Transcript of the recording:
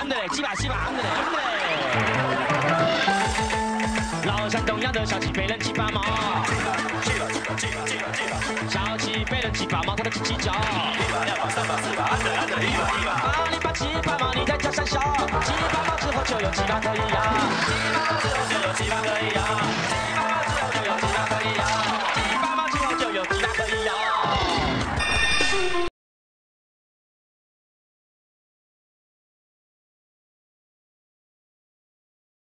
的嘞，鸡巴的嘞。老山东洋的小鸡被人鸡巴毛，小鸡被人鸡巴毛，它的鸡鸡叫。啊，你把鸡巴毛你在家山小，鸡巴毛之后就有鸡巴可以养，鸡巴毛之后就有鸡巴可以养。